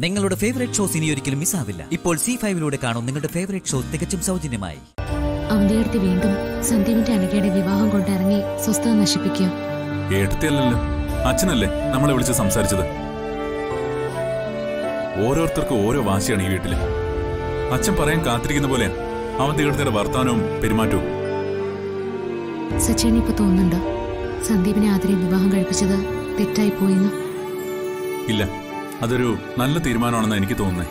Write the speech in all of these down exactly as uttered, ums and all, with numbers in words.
നിങ്ങളുടെ favourite shows ഇനി ഒരിക്കലും മിസ്സാവില്ല. ഇപ്പോൾ സി ഫൈവിലൂടെ കാണും നിങ്ങളുടെ ഫേവറേറ്റ് ഷോ തികച്ചും സൗജന്യമായി. അവന്തിയെടുത്ത് വീണ്ടും സന്ദീപിന്റെ അനഘയുടെ വിവാഹം കൊണ്ടിറങ്ങി സ്വസ്ഥത നശിപ്പിക്കുക. എടുത്തല്ലോ, അച്ഛനല്ലേ നമ്മളെ വിളിച്ച് സംസാരിച്ചത്. ഓരോരുത്തർക്കും ഓരോ വാശിയാണ് ഈ വീട്ടില്. അച്ഛൻ പറയാൻ കാത്തിരിക്കുന്ന പോലെ അവന്തിയുടെ വർത്താനവും പെരുമാറ്റവും. സച്ചിന് ഇപ്പൊ തോന്നുന്നുണ്ടോ സന്ദീപിനെ ആതിരെ വിവാഹം കഴിപ്പിച്ചത് തെറ്റായി പോയിന്ന്? ഇല്ല, അതൊരു നല്ല തീരുമാനമാണെന്ന് എനിക്ക് തോന്നുന്നേ.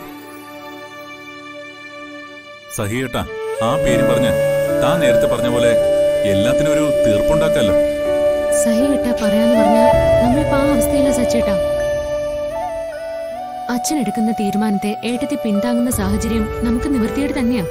സഹിയേട്ടാ, ആ പേര് പറഞ്ഞ് താൻ നേരത്തെ പറഞ്ഞ പോലെ എല്ലാത്തിനും ഒരു തീർപ്പുണ്ടാക്കല്ലോ. സഹി കേട്ടാ പറയാന്ന് പറഞ്ഞാൽ നമ്മളിപ്പോ ആ അവസ്ഥയില്ല സച്ചേട്ടാ. അച്ഛൻ എടുക്കുന്ന തീരുമാനത്തെ ഏട്ടത്തി പിന്താങ്ങുന്ന സാഹചര്യം നമുക്ക് നിവർത്തിയിട്ട് തന്നെയാ.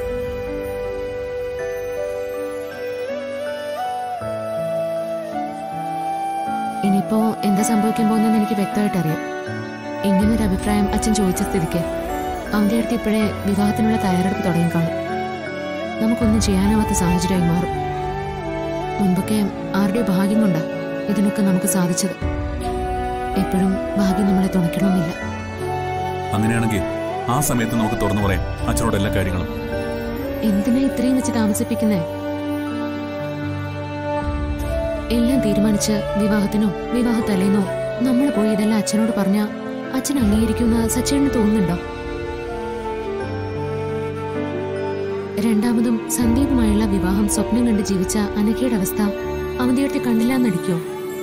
ഇനിയിപ്പോ എന്താ സംഭവിക്കാൻ പോകുന്നെന്ന് എനിക്ക് വ്യക്തമായിട്ട് അറിയാം. ഇങ്ങനൊരു അഭിപ്രായം അച്ഛൻ ചോദിച്ച സ്ഥിതിക്ക് അവന്റെ അടുത്ത് ഇപ്പോഴേ വിവാഹത്തിനുള്ള തയ്യാറെടുപ്പ് തുടങ്ങി കാണും. നമുക്കൊന്നും ചെയ്യാനാവാത്ത സാഹചര്യമായി മാറും. മുൻപൊക്കെ ആരുടെ ഭാഗ്യം കൊണ്ടാ ഇതിനൊക്കെ നമുക്ക് സാധിച്ചത്. എപ്പോഴും ഭാഗ്യം നമ്മളെ തുണയ്ക്കണമെന്നില്ല. അങ്ങനെയാണെങ്കിൽ ആ സമയത്ത് നമുക്ക് തുറന്നു പറയാം അച്ഛനോട് എല്ലാ കാര്യങ്ങളും. എന്തിനാ ഇത്രയും വെച്ച് താമസിപ്പിക്കുന്നേ? എല്ലാം തീരുമാനിച്ച് വിവാഹത്തിനോ വിവാഹ തലേന്നോ നമ്മൾ പോയി ഇതെല്ലാം അച്ഛനോട് പറഞ്ഞ അച്ഛൻ അംഗീകരിക്കുന്ന സച്ചേട്ടന് തോന്നുന്നുണ്ടോ? രണ്ടാമതും സന്ദീപുമായുള്ള വിവാഹം സ്വപ്നം കണ്ട് ജീവിച്ച അനഘയുടെ അവസ്ഥ അവന്തിയുടെ കണ്ടില്ലാന്നടിക്കോ?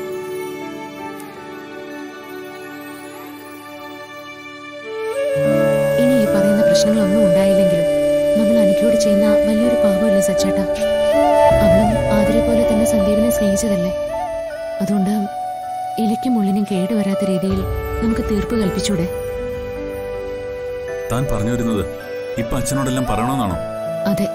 ഇനി ഈ പറയുന്ന പ്രശ്നങ്ങളൊന്നും ഉണ്ടായില്ലെങ്കിലും നമ്മൾ അനഘയോട് ചെയ്യുന്ന വലിയൊരു പാപമല്ലേ സച്ചേട്ടാ? അവളും ആതിരെ പോലെ തന്നെ സന്ദീപിനെ സ്നേഹിച്ചതല്ലേ? അതുകൊണ്ട് ഇലയ്ക്കും മുള്ളിനും കേടുവരാത്ത രീതിയിൽ നമുക്ക് തീർപ്പ് കൽപ്പിച്ചൂടെ? താൻ പറഞ്ഞു വരുന്നത് ഇപ്പൊ അച്ഛനോടെല്ലാം പറയണമെന്നാണോ? അതെ.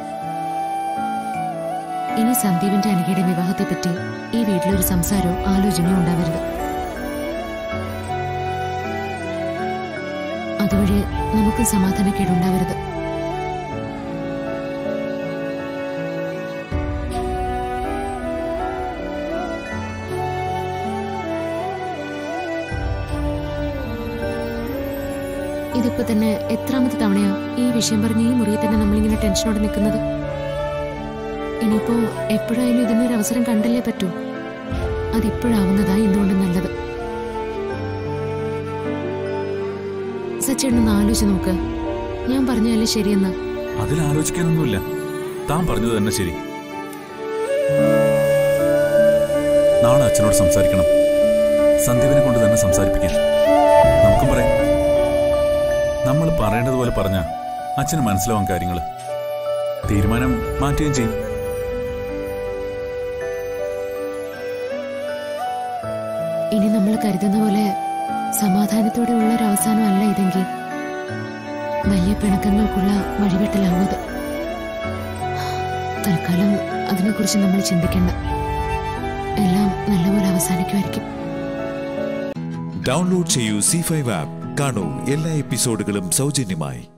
ഇനി സന്ദീപിന്റെ അനഘയുടെ വിവാഹത്തെ പറ്റി ഈ വീട്ടിലൊരു സംസാരമോ ആലോചനയോ ഉണ്ടാവരുത്. അതുവഴി നമുക്ക് സമാധാനക്കേടുണ്ടാവരുത്. ഇതിപ്പോ തന്നെ എത്രാമത്തെ തവണയാ ഈ വിഷയം പറഞ്ഞ് ഈ മുറിയിൽ തന്നെ നമ്മളിങ്ങനെ ടെൻഷനോടെ നിൽക്കുന്നത്? ഇനിയിപ്പോ എപ്പോഴായാലും ഇതിനൊരു അവസരം കണ്ടല്ലേ പറ്റൂ. അതിപ്പോഴാവുന്നതാ എന്തുകൊണ്ട് നല്ലത്. സച്ചേട്ടനൊന്ന് ആലോചിച്ച് നോക്ക്. ഞാൻ പറഞ്ഞല്ലേ ശരിയെന്ന്? അതിൽ ആലോചിക്കാനൊന്നുമില്ല, താൻ പറഞ്ഞത് തന്നെ ശരി. നാളെ അച്ഛനോട് സംസാരിക്കണം. സന്ദീപിനെ കൊണ്ട് തന്നെ സംസാരിപ്പിക്കാൻ നമുക്കും പറയാം. നമ്മൾ പറയേണ്ടതുപോലെ പറഞ്ഞ അച്ഛന് മനസ്സിലാവാൻ കാര്യങ്ങൾ തീരുമാനം മാറ്റുകയും ചെയ്യും. ഇനി നമ്മൾ കരുതുന്ന പോലെ സമാധാനത്തോടെ ഉള്ള ഒരു അവസാനം അല്ല ഇതെങ്കിൽ വലിയ പിണക്കങ്ങൾക്കുള്ള വഴിവെട്ടലാവത്. തൽക്കാലം അതിനെക്കുറിച്ച് നമ്മൾ ചിന്തിക്കേണ്ട. എല്ലാം നല്ലപോലെ അവസാനിക്കുമായിരിക്കും. ഡൗൺലോഡ് ചെയ്യൂ സി ഫൈവ് ആപ്പ്. കാണൂ എല്ലാ എപ്പിസോഡുകളും സൗജന്യമായി.